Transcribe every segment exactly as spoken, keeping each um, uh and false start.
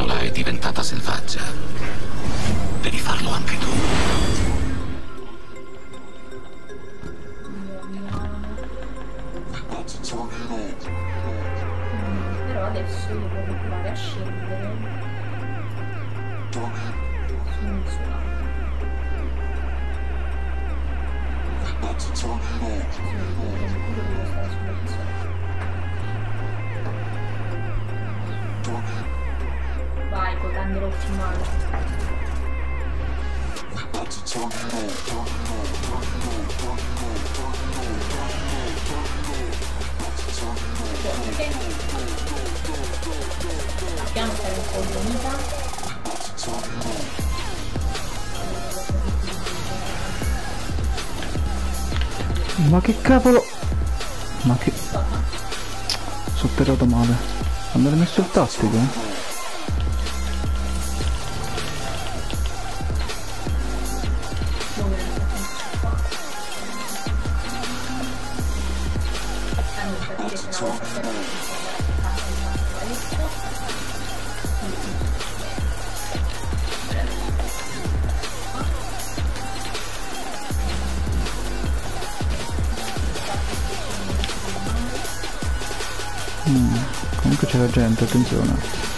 l'isola è diventata selvaggia. Devi farlo anche tu. Mm, però adesso io devo provare a scendere sull'isola. Sì, io devo stare sull'isola. Vai, con l'andelotto in mano. Perché? Sappiamo stare un po' di unità. Ma che cavolo! Ma che... Sono atterrato male. Hanno messo il tattico? Mm, comunque c'è la gente, attenzione.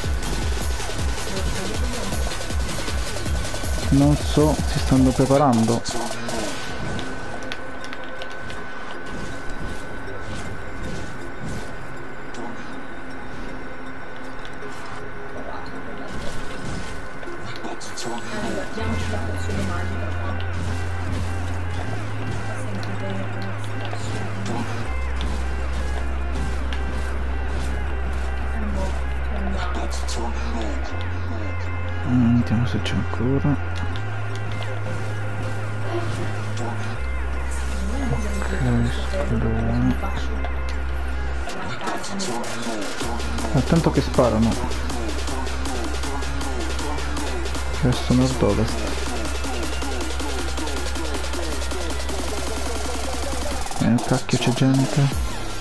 Non so, si stanno preparando. Allora, diamoci la pozione magica qua. Mm, vediamo se c'è ancora. Ok, scusate. Attento che sparano. Verso nord-ovest. Eh, cacchio, c'è gente.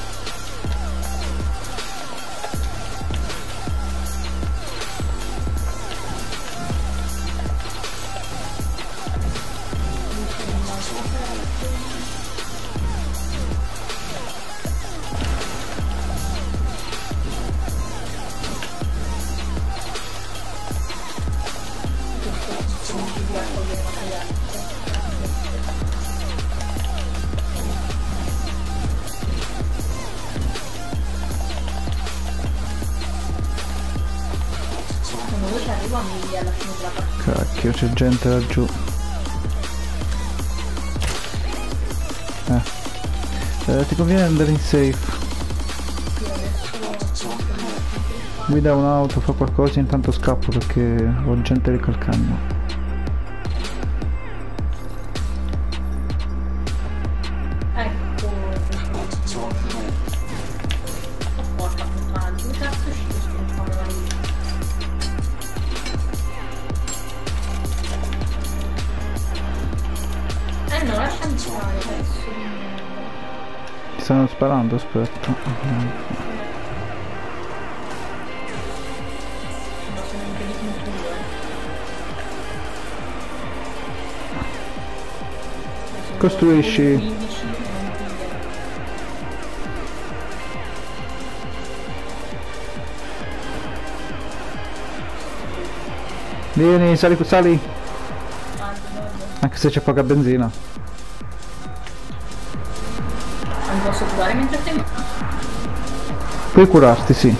Cacchio, c'è gente laggiù. Eh. eh ti conviene andare in safe. Guida un'auto, fa qualcosa, intanto scappo perché ho gente lì col camion. Stanno sparando, aspetta. Costruisci. Vieni, sali, sali. Anche se c'è poca benzina. Non posso curare mentre te. Puoi curarti, sì.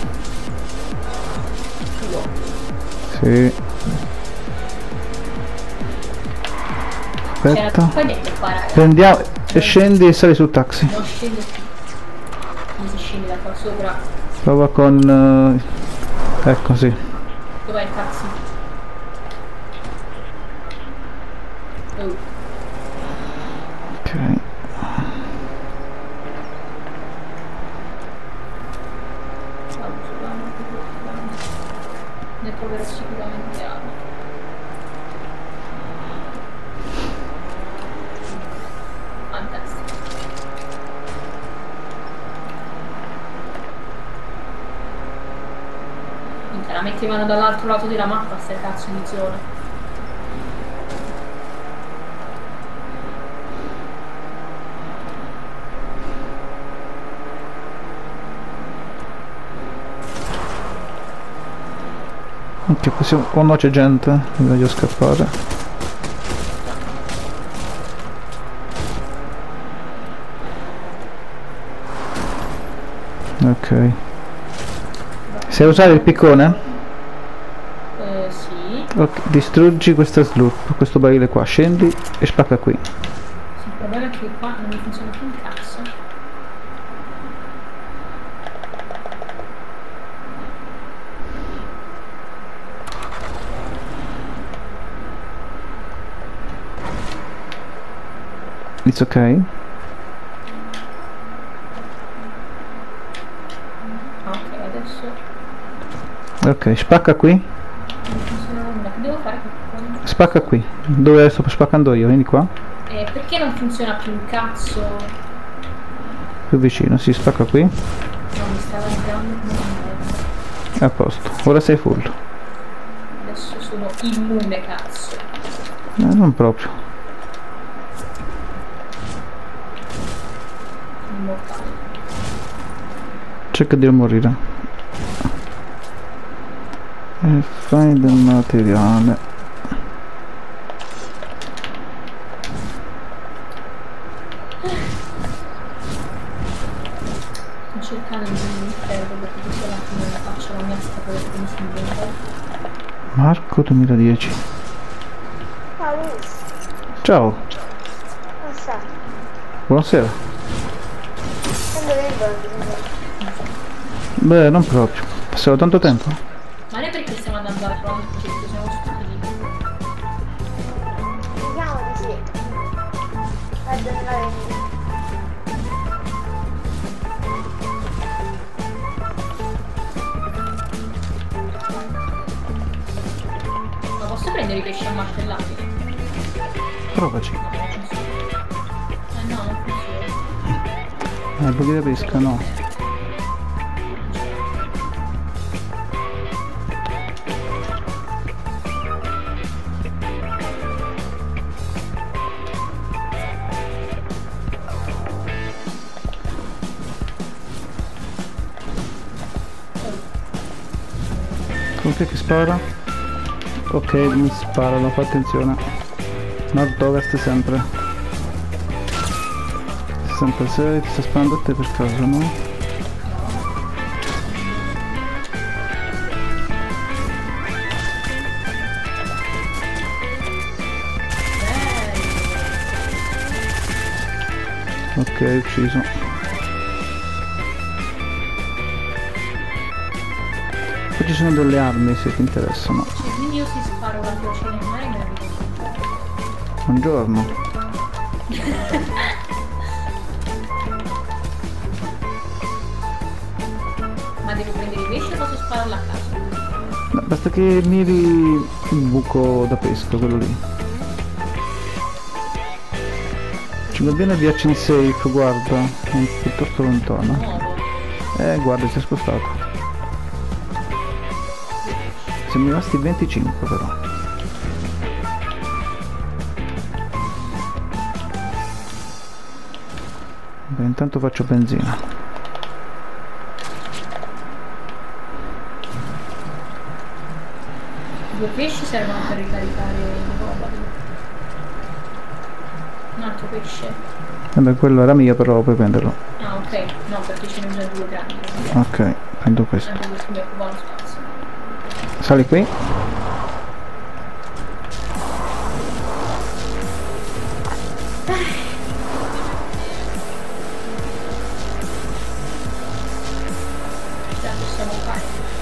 Sì. Aspetta. Prendiamo e scendi e sali sul taxi. Non scendo più. Non si scende da qua sopra. Prova con... Uh, ecco, sì. Dov'è il taxi? Oh. Ok. Ne troverò sicuramente altro. Fantastico. Minchia, la mettevano dall'altro lato della mappa, ste cazzo di zone. Ok, possiamo... oh no, c'è gente, mi voglio scappare. Ok. Sai usare il piccone? Eh, sì. Ok, distruggi questa sloop, questo barile qua, scendi e spacca qui. Sì, il problema è che qua non mi funziona più un cazzo. It's ok? Ok, adesso Ok, spacca qui. non funziona nulla. Che devo fare con Spacca qui. Dove sto spaccando io? Vieni qua. Eh, perché non funziona più un cazzo? Più vicino, si spacca qui. No, mi stava entrando come un merda. A posto. Ora sei full. Adesso sono immune, cazzo. Eh, non proprio. Immortale. Cerca di non morire. E fai del materiale. Sto cercando di prendere il ferro perché così alla fine la faccio la mia scatola che mi si inventa. Marco duemiladieci. Ciao Luis, Ciao. come stai? Buonasera. Quando vengo? Beh, non proprio. Passato tanto tempo? Ma non è perché stiamo andando alla prova del progetto, siamo stupidi. Vediamo di sì. Al duemilaventi. Ma posso prendere i pesci a martellati? Provaci. No, non funziona. Eh no, non funziona. Eh, bughi da pesca, no. Con che che spara? Ok, mi sparano, fa attenzione. Nord-ovest sempre. Sempre sei, ti sta sparando a te per caso, no? Ok, ucciso. Poi ci sono delle armi se ti interessano. Cioè, quindi io si sparo la croce nel mare e me la vedo. Buongiorno. Ma devo prendere i pesci o posso spararla a caso? No, basta che miri il buco da pesca, quello lì. Ci conviene avviarci in safe, guarda, è piuttosto lontano. Nuovo. Eh, guarda, si è spostato. Siamo rimasti venticinque però. Beh, intanto faccio benzina. Due pesci servono per ricaricare la roba. Un altro pesce. Vabbè, quello era mio, però puoi prenderlo. Ah, ok. No, perché ce ne ho già due grandi. Ok, prendo questo. Anche questo mi occupa lo spazio. Sali qui. Ce la possiamo fare.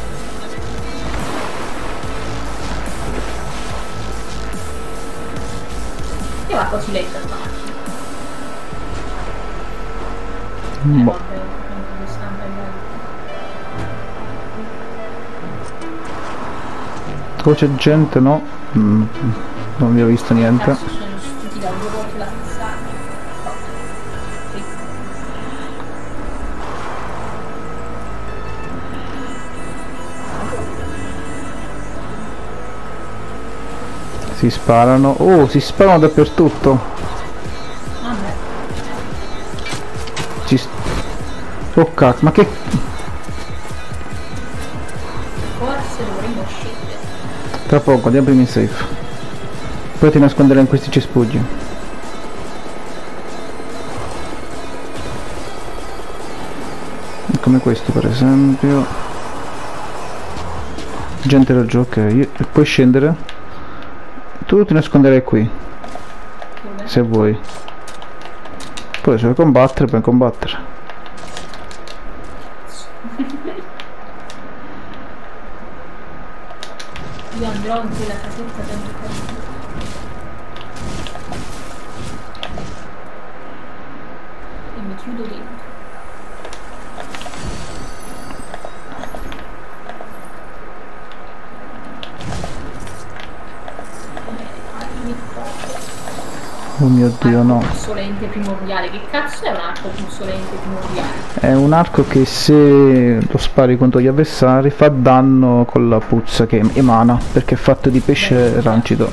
Che va così lenta sta macchina? Eh, Boh. vabbè, non sta andando. Dove c'è gente, no? Mm, non vi ho visto niente. Cazzo, sono stupida, due volte la stessa arma. Sì. Si sparano. Oh, si sparano dappertutto. Vabbè. Si s- oh cazzo, ma che... Forse dovremmo scendere. Tra poco, andiamo prima in safe. Poi ti nasconderai in questi cespugli. Come questo per esempio. Gente laggiù, ok. Puoi scendere. Tu ti nasconderai qui. Dove? Se vuoi. Poi se vuoi combattere, puoi combattere. Io andrò in quella casetta tanto carina. E mi chiudo dentro. Oh mio dio, no. Pulsolente primordiale. Che cazzo è un arco pulsolente primordiale? È un arco che se lo spari contro gli avversari fa danno con la puzza che emana, perché è fatto di pesce rancido.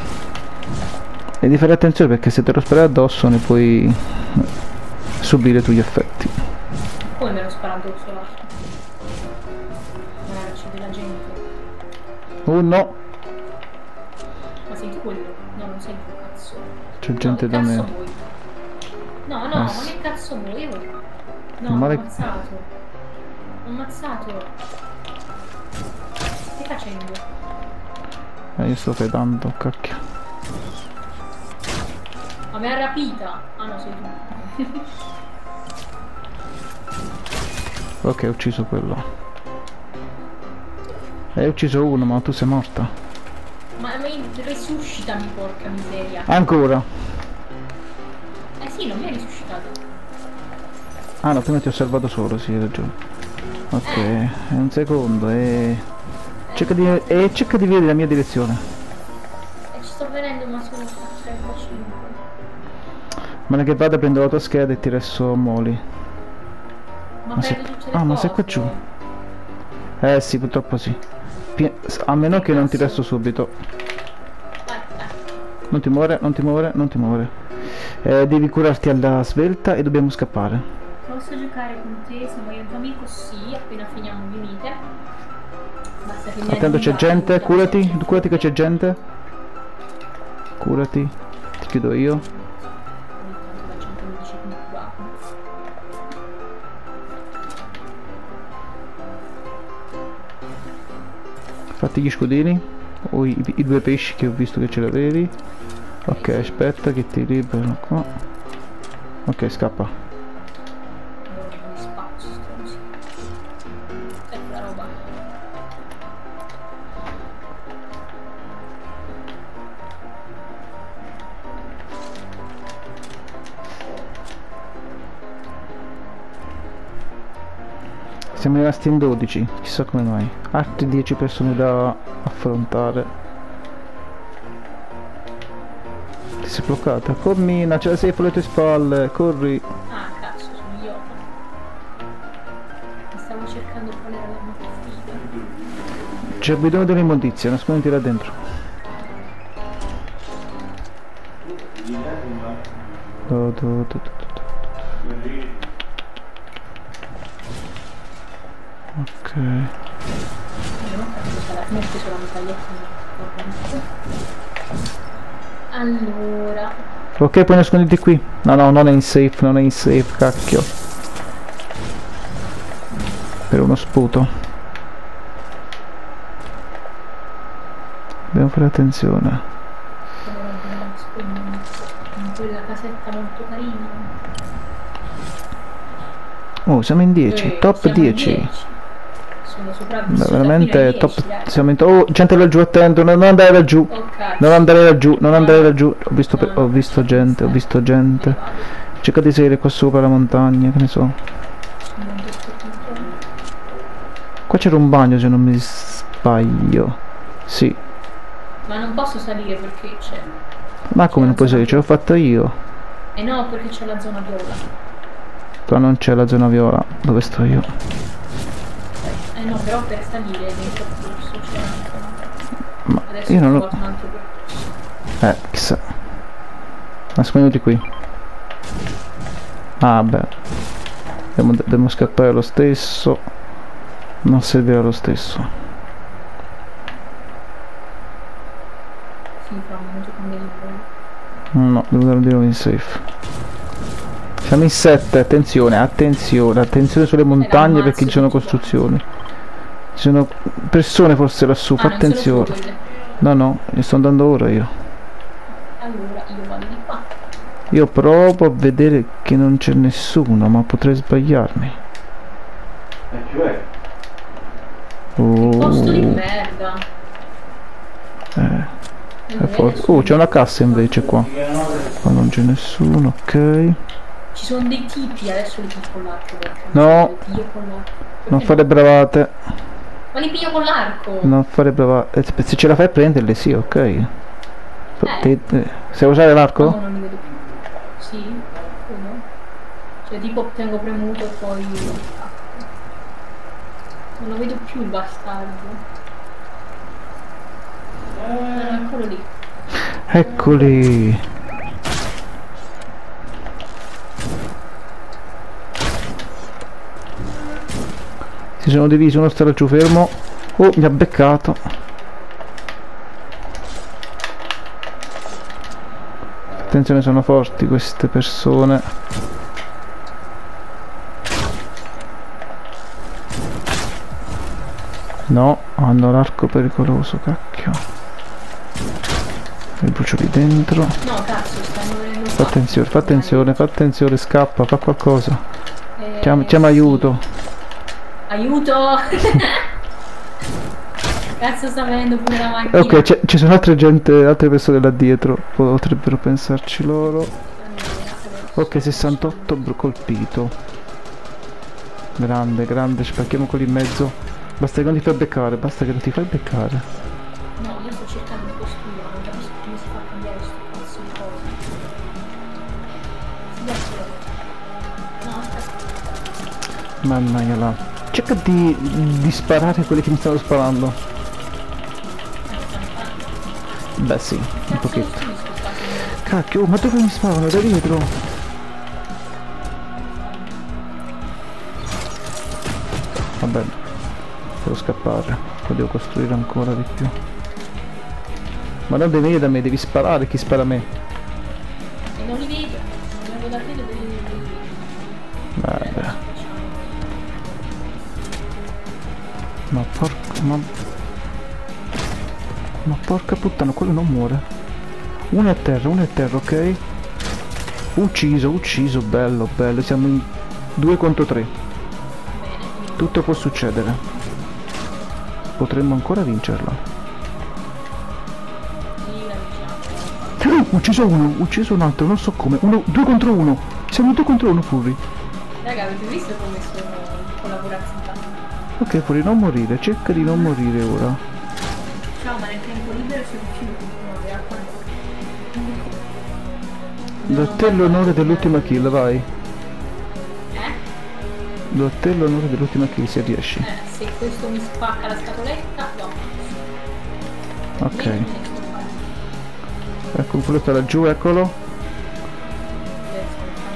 E devi fare attenzione perché se te lo spari addosso ne puoi subire tu gli effetti. Come me lo spara addosso l'arco? Magari c'è della gente. Oh no, Ma sei tu quello? No, non sei tu, cazzo. c'è gente da no, che me. cazzo vuoi? No, no, Eh ma sì. che cazzo vuoi? No, Non ho male- ammazzato. Ho ammazzato. Che stai facendo? Eh, io sto fedando, cacchio. Ma mi ha rapita. Ah no, sei tu. Ok, ho ucciso quello. Hai ucciso uno, ma tu sei morta. Ma, ma risuscitami, porca miseria. Ancora. Eh sì, non mi ha risuscitato. Ah no, prima ti ho salvato solo, sì, hai ragione. Ok, è un secondo e... Cerca di, e cerca di vedere la mia direzione. E ci sto venendo, ma sono trentacinque. Ma non è che vada a prendere la tua scheda e ti resto moli. Ma, Ma se- perdo tutte le ah, ma cose. sei qua giù? Eh sì, purtroppo sì. Pi- a meno che non ti resto subito. Vai, vai. Non ti muovere, non ti muovere, non ti muovere. Eh, devi curarti alla svelta e dobbiamo scappare. Posso giocare con te? Se vuoi un tuo amico? Sì, appena finiamo vi unite. Basta che mi Attento, c'è aggiunga gente, la curati, gente. curati che c'è gente. Curati, ti chiudo io. Ogni tanto la gente mi dice come qua. Fatti gli scudini. O i, i due pesci che ho visto che ce l'avevi. Ok, aspetta che ti libero qua. Ok, scappa. Allora mi spaccio, stronzi. Ecco la roba. Siamo rimasti in dodici, chissà come mai. Altre dieci persone da affrontare. Ti sei bloccata? Commina, ce la sei alle tue spalle, corri. Ah, cazzo, sono idiota. Stavo cercando qual era la mia figa. C'è bisogno dell'immondizia, nasconditi là dentro. Do, do, do, do, do. Ok. Io non capisco se alla fine ho preso la mitraglietta. Allora, Ok, poi nasconditi qui. No, no, non è in safe, non è in safe, cacchio. Per uno sputo. Dobbiamo fare attenzione. come dobbiamo nasconderci in quella casetta molto carina. Oh, siamo in dieci, Eh, top siamo in dieci. dieci. Sono Beh, sopravvissuta veramente fino ai top. dieci, dai. Siamo in to- oh, gente laggiù, attento, non non andare laggiù. Oh, cazzo. Non andare laggiù, non andare laggiù. Ho visto, No, pe- no, ho visto no, gente, ho no. visto gente. Cerca di salire qua sopra la montagna, che ne so. Sono un discutito. Qua c'era un bagno se non mi sbaglio. Sì. Ma non posso salire perché c'è. Ma come non puoi salire? Ce l'ho fatta io. Eh no, perché c'è la zona viola. Qua non c'è la zona viola. Dove sto io? Eh no, però per salire dentro il corso c'è anche una... Ma Adesso io non ho lo... trovato un altro percorso. Eh, chissà. Nascondiamoci qui. Ah, beh. Dobbiamo, dobbiamo scappare lo stesso. Non servirà lo stesso. Sì, fra un minuto con dei libri. No, devo dare un di nuovo in safe. Siamo in sette, attenzione, attenzione, attenzione sulle montagne perché ci sono costruzioni. Ci sono persone forse lassù, fa Ah, non sono attenzione. solo quelle. No, no, ne sto andando ora io. Allora io vado di qua. Io provo a vedere che non c'è nessuno, ma potrei sbagliarmi. Posto di Oh, merda. eh, Non è vedo forte. nessuno. Oh, c'è una cassa invece qua. Qua non c'è nessuno, ok. Ci sono dei tipi, adesso li piglio con l'arco. perché No. Li piglio con l'arco. Perché Non no? fare bravate. Ma li piglio con l'arco. Non fare bravate. Eh, se ce la fai a prenderle, sì, ok. Eh. Te- eh, sai usare l'arco? No, non li vedo più. Sì, quello. Cioè tipo tengo premuto e poi non lo vedo più il bastardo. Ah, eccolo lì. Eccoli. Si sono divisi, uno sta laggiù fermo. Oh, mi ha beccato. Attenzione, sono forti queste persone. No, hanno l'arco pericoloso, cacchio. Mi brucio lì dentro. No, cazzo, stanno venendo Fa attenzione, fa attenzione, fa attenzione, scappa, fa qualcosa. Eh, Chiama, chiama sì. aiuto. Aiuto! Cazzo, sta venendo pure la macchina. Ok, c'è- ci sono altre gente, altre persone là dietro. Potrebbero pensarci loro. Ok, sessantotto br- colpito. Grande, grande, spacchiamo quelli in mezzo. Basta che non ti fai beccare, basta che non ti fai beccare. No, io sto cercando di costruire, non capisco come si fa a cambiare sto cazzo di cosa. Si dà solo. No, aspetta. Mannaggia là. Cerca di, di sparare a quelli che mi stanno sparando. Beh sì, un Cazzo, pochetto. non capisco sta cosa. Cacchio, oh, ma dove mi sparano? Da dietro. Vabbè, devo scappare, poi devo costruire ancora di più. Ma non devi venire da me, devi sparare chi spara a me. E non li vedo. Vengo da te dove li vedi. Vabbè. Ma porca... Ma... ma porca puttana, quello non muore. Uno è a terra, uno è a terra, ok? Ucciso, ucciso, bello, bello. Siamo in due contro tre. Tutto può succedere. Potremmo ancora vincerla. Lì la diciamo. Uh, ucciso uno, ucciso un altro, non so come. Uno, due contro uno. Siamo due contro uno, Furry. Raga, avete visto come sono collaborativa? Ok, Furry, non morire, cerca di non morire ora. Ciao, ma nel tempo libero sono più no, in realtà no. Do a te l'onore dell'ultima kill, vai. Eh? Do a te l'onore dell'ultima kill se riesci. Eh, se questo mi spacca la scatoletta, no. Ok. Lì me ne sto facendo. Ecco, quello sta laggiù, eccolo. Adesso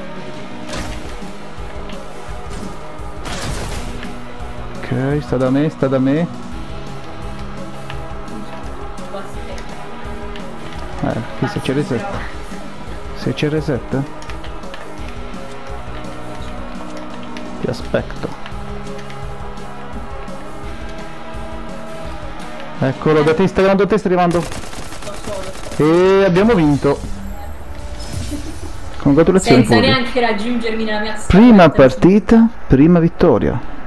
mi fanno Ok, sta da me, sta da me. basta. Eh, qui se c'è reset. Se c'è reset? Ti aspetto. Eccolo, da te sta arrivando, da te sta arrivando. Lo so, lo so. E abbiamo vinto. Congratulazioni, Senza Furry. neanche raggiungermi nella mia Prima scatoletta. partita, prima vittoria.